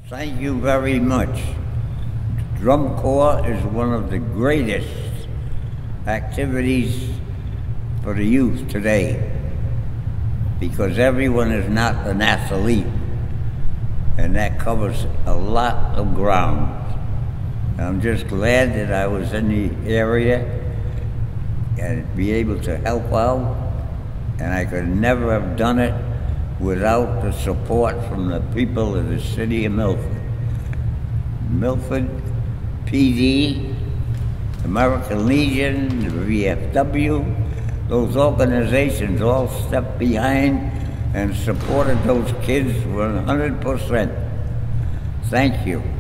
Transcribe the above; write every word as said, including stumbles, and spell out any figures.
Thank you very much. Drum Corps is one of the greatest activities for the youth today because everyone is not an athlete, and that covers a lot of ground. I'm just glad that I was in the area and be able to help out, and I could never have done it without the support from the people of the city of Milford. Milford P D, American Legion, the V F W, those organizations all stepped behind and supported those kids one hundred percent. Thank you.